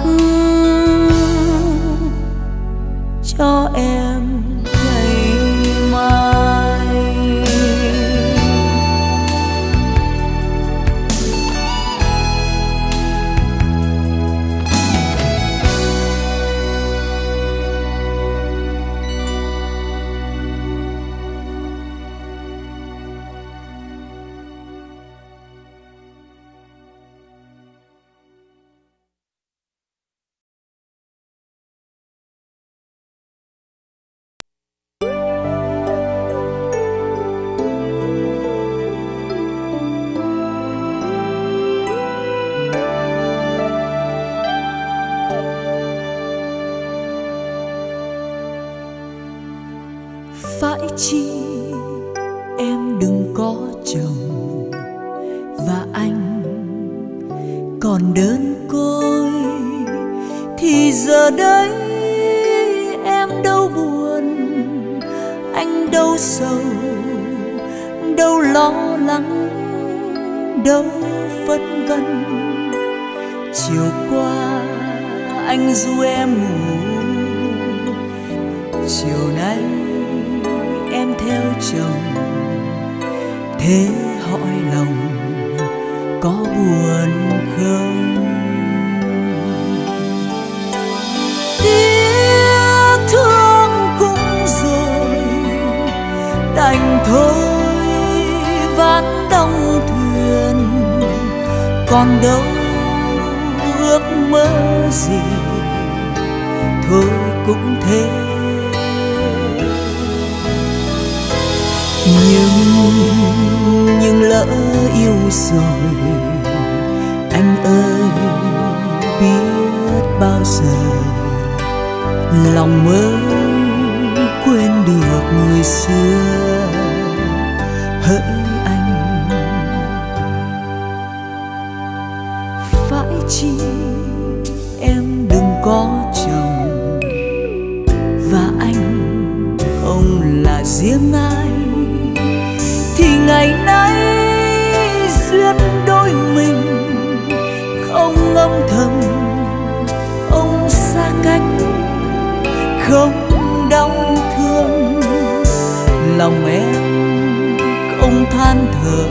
cho em ngày mai. Phải chi em đừng có chồng, và anh còn đơn côi. Thì giờ đây em đâu buồn, anh đâu sầu, đâu lo lắng, đâu phân vân. Chiều qua anh ru em ngủ, chiều nay em theo chồng. Thế hỏi lòng có buồn không? Tiếc thương cũng rồi, đành thôi ván đong thuyền. Còn đâu ước mơ gì, thôi cũng thế. Nhưng, nhưng lỡ yêu rồi, anh ơi biết bao giờ lòng mới quên được người xưa. Hỡi anh, phải chi em riêng ai, thì ngày nay duyên đôi mình không âm thầm, ông xa cách không đau thương, lòng em không than thở,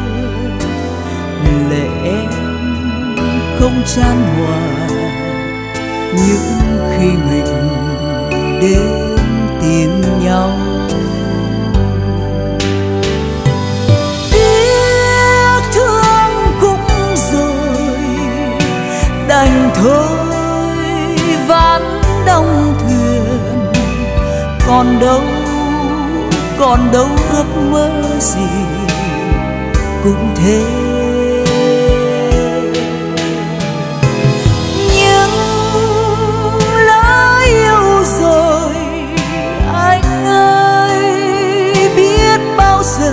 lệ em không chan hòa, những khi mình đến tìm nhau. Tiếc thương cũng rồi, đành thôi ván đong thuyền, còn đâu còn đâu ước mơ gì cũng thế. Nhưng lỡ yêu rồi anh ơi, biết bao giờ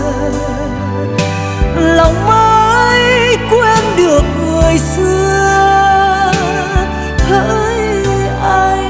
lòng mới quên được người xưa. Hỡi anh,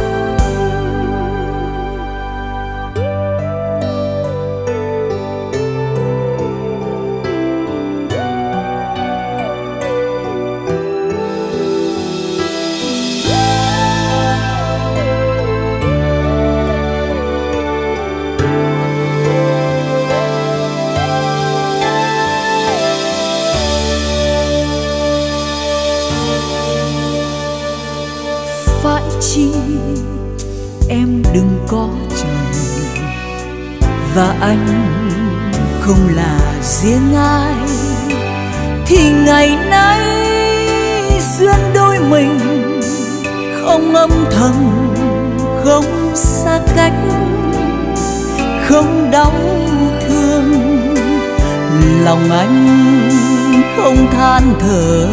phải chi em đừng có chồng, và anh không là riêng ai, thì ngày nay duyên đôi mình không âm thầm, không xa cách, không đau thương, lòng anh không than thở,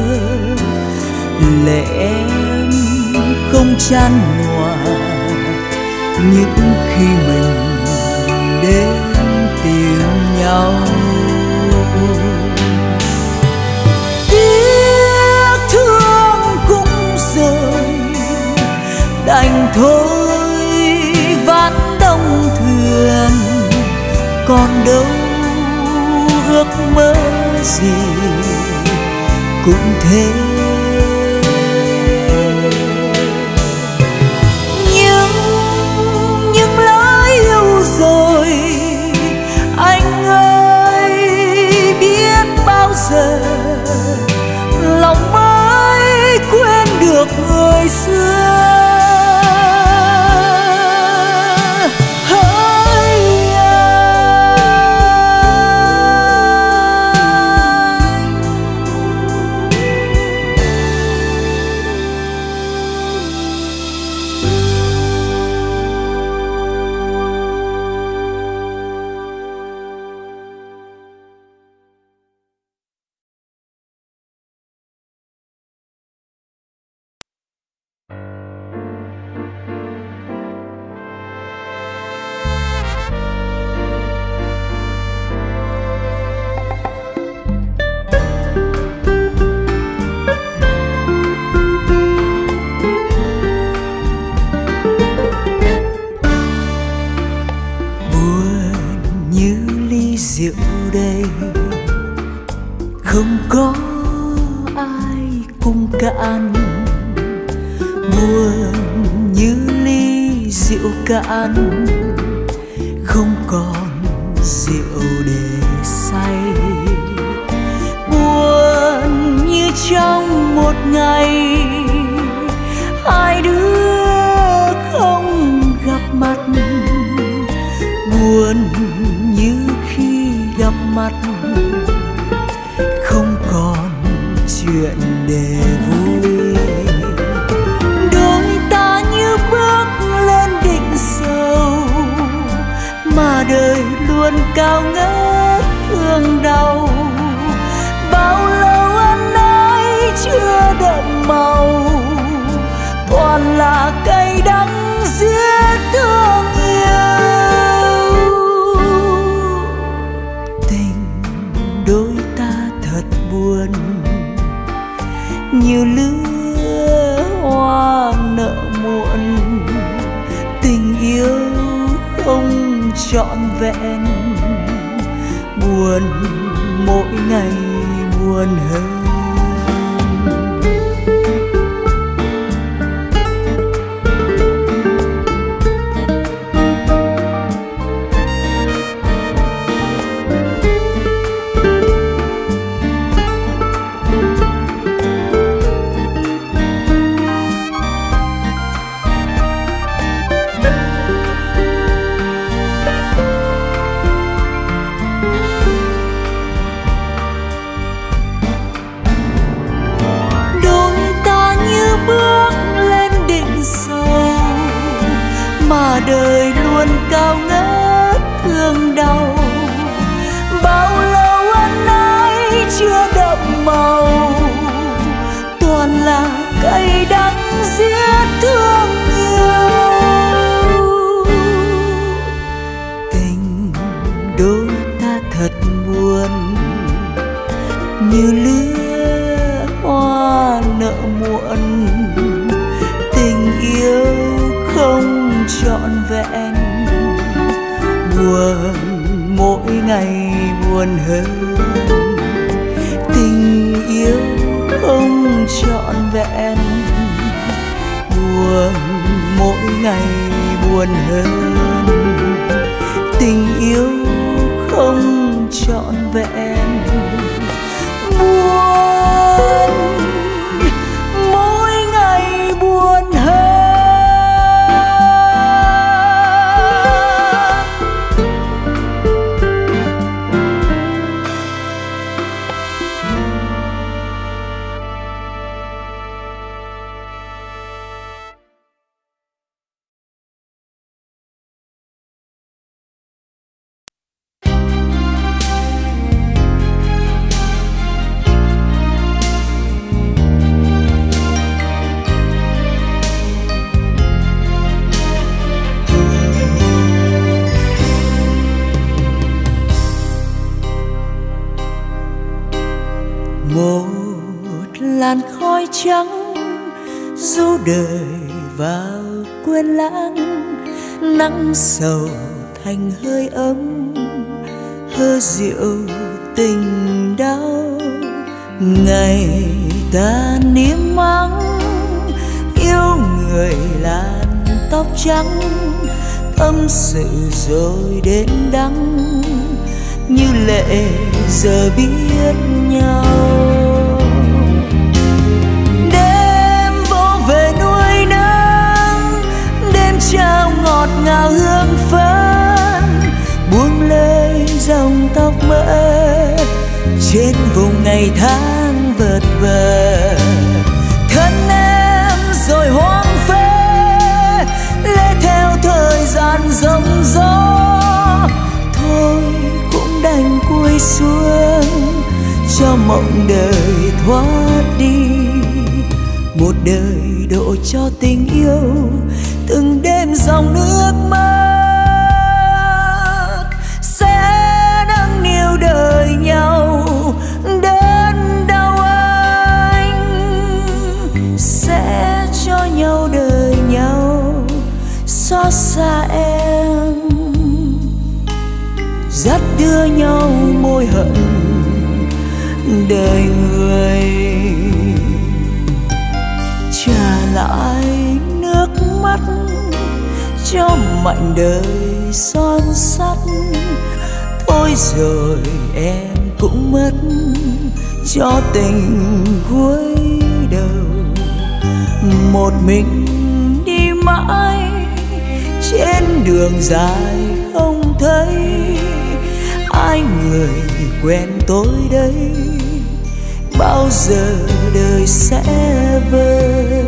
lệ em không chan hòa, những khi mình đến tìm nhau. Tiếc thương cũng rồi, đành thôi ván đong thuyền, còn đâu ước mơ gì cũng thế. Rồi anh ơi, biết bao giờ lòng mới quên được người xưa. Hỡi rượu đây không có ai cùng cạn, buồn như ly rượu cạn, không còn rượu để say. Buồn như trong một ngày hai đứa không gặp mặt, buồn như khi gặp mặt không còn chuyện để vui. Đôi ta như bước lên đỉnh sâu mà đời luôn cao ngất thương đau. Bao lâu ân ái chưa đậm màu, toàn là cay đắng giết thương yêu. Tình đôi ta thật buồn như lứa hoa nợ muộn, tình yêu không trọn vẹn, buồn mỗi ngày buồn hơn. Đời luôn cao ngất thương đau, bao lâu ân ái chưa đậm màu, toàn là cay đắng giết thương yêu. Tình đôi ta thật buồn, như lứa hoa nở muộn, tình yêu không trọn vẹn, buồn mỗi ngày buồn hơn. Tình yêu không trọn vẹn, buồn mỗi ngày buồn hơn. Tình yêu không trọn vẹn, buồn mỗi ngày buồn hơn. Làn khói trắng du đời vào quên lãng, nắng sầu thành hơi ấm, hơ rượu tình đau. Ngày ta niêm mắng yêu người làn tóc trắng, tâm sự rồi đến đắng, như lệ giờ biết nhau. Trao ngọt ngào hương phấn, buông lơi dòng tóc mỡ trên vùng ngày tháng vật vờ. Thân em rồi hoang phế, lê theo thời gian rông gió, thôi cũng đành cúi xuống cho mộng đời thoát đi. Một đời độ cho tình yêu, từng đêm dòng nước mắt sẽ nâng niu đời nhau. Đớn đau anh sẽ cho nhau đời nhau, xót xa em dắt đưa nhau môi hận đời người. Trả lại nước mắt cho mảnh đời son sắt, thôi rồi em cũng mất cho tình cuối đầu. Một mình đi mãi trên đường dài không thấy ai người quen tôi đây, bao giờ đời sẽ vơi.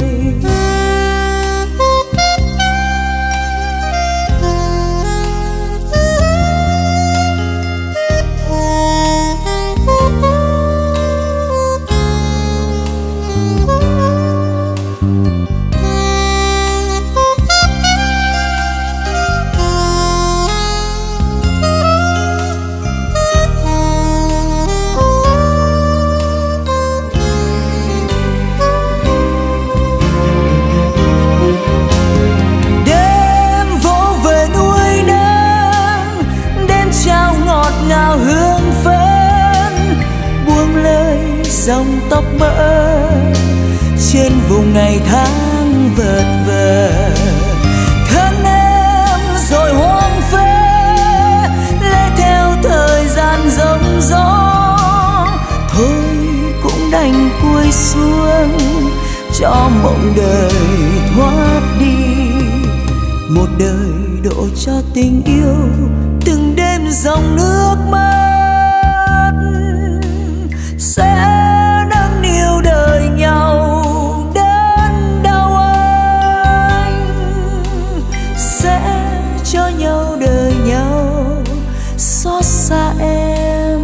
dòng tóc mỡ trên vùng ngày tháng vật vờ. Thân em rồi hoang phế lê theo thời gian rông gió, thôi cũng đành cúi xuống cho mộng đời thoát đi. Một đời đổ cho tình yêu từng đêm dòng nước mắt, sẽ nâng niu đời nhau đến đau anh, sẽ cho nhau đời nhau xót xa em,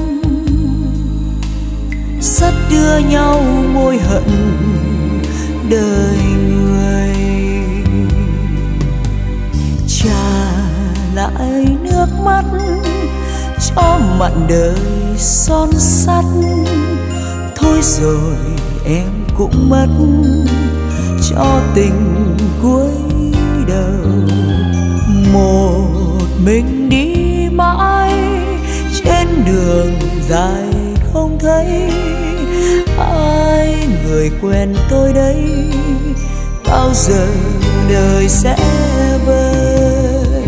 dắt đưa nhau môi hận đời người. Trả lại nước mắt cho mặn đời son sắt, thôi rồi em cũng mất cho tình cuối đầu. Một mình đi mãi trên đường dài không thấy ai người quen tôi đây, bao giờ đời sẽ vơi.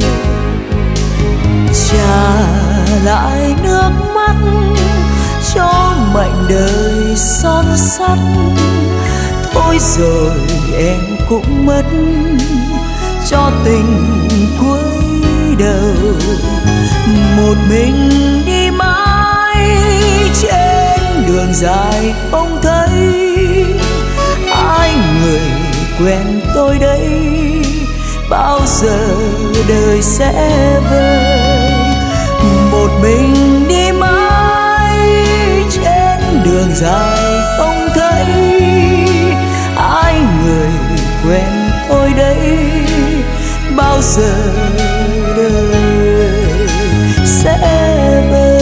Trả lại nước mắt cho mảnh đời son sắt, thôi rồi em cũng mất cho tình cuối đầu. Một mình đi mãi trên đường dài không thấy ai người quen tôi đây, bao giờ đời sẽ vơi. Một mình đi mãi trên đường dài không thấy ai người quen tôi đây, bao giờ đời sẽ vơi.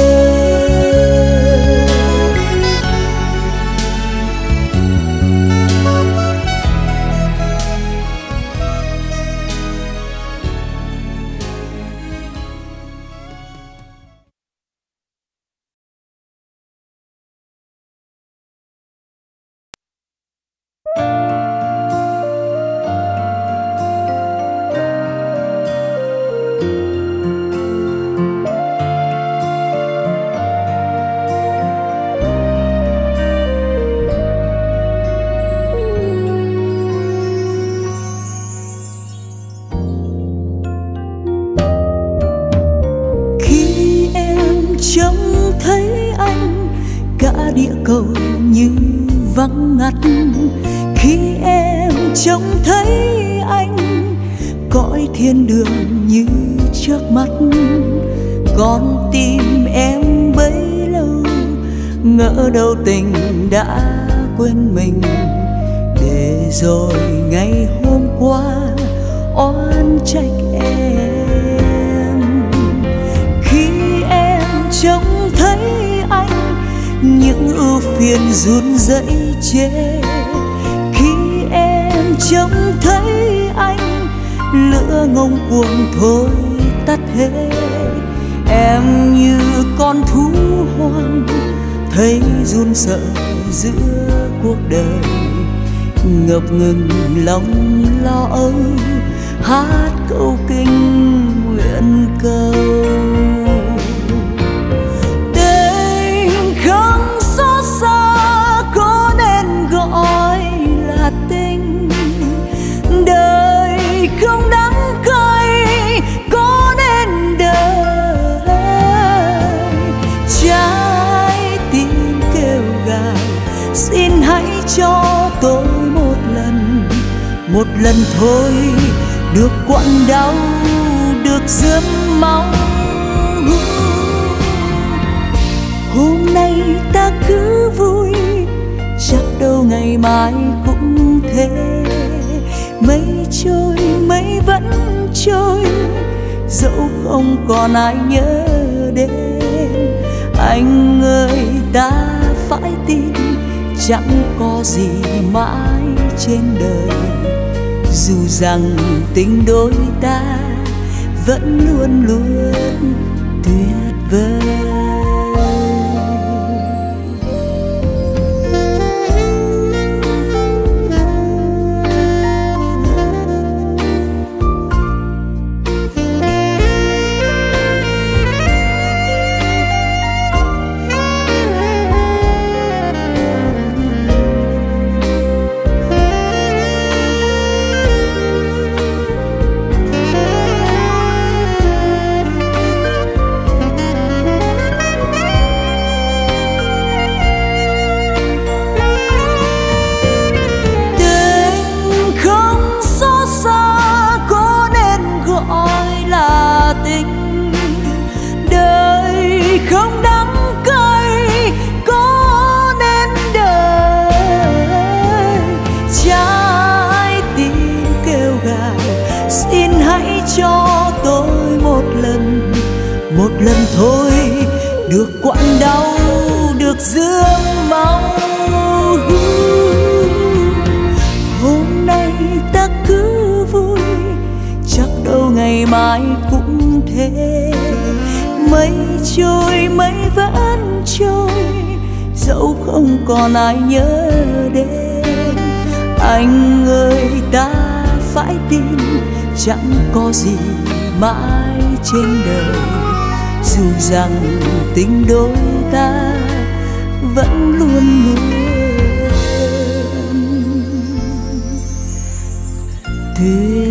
Vắng ngắt khi em trông thấy anh, cõi thiên đường như trước mắt. Con tim em bấy lâu ngỡ đâu tình đã quên mình, để rồi ngày hôm qua oan trách em. Khi em trông thấy anh những ưu phiền run rẩy chết, khi em trông thấy anh lửa ngông cuồng thôi tắt hết. Em như con thú hoang thấy run sợ giữa cuộc đời, ngập ngừng lòng lo âu hát câu kinh nguyện cầu. Không đắng cay có nên đời, trái tim kêu gào xin hãy cho tôi một lần, một lần thôi được quặn đau, được rướm máu. Hôm nay ta cứ vui, chắc đâu ngày mai cũng thế. Mây trôi mây vẫn trôi, dẫu không còn ai nhớ đến. Anh ơi ta phải tin chẳng có gì mãi trên đời, dù rằng tình đôi ta vẫn luôn luôn tuyệt vời. tình. Đời không đắng cay có nên đời. Trái tim kêu gào xin hãy cho tôi một lần, một lần thôi, được quặn đau, được dưỡng máu. Hôm nay ta cứ vui, chắc đâu ngày mai cũng thế. Mây trôi mây vẫn trôi, dẫu không còn ai nhớ đến. Anh ơi ta phải tin, chẳng có gì mãi trên đời, dù rằng tình đôi ta vẫn luôn luôn tuyệt.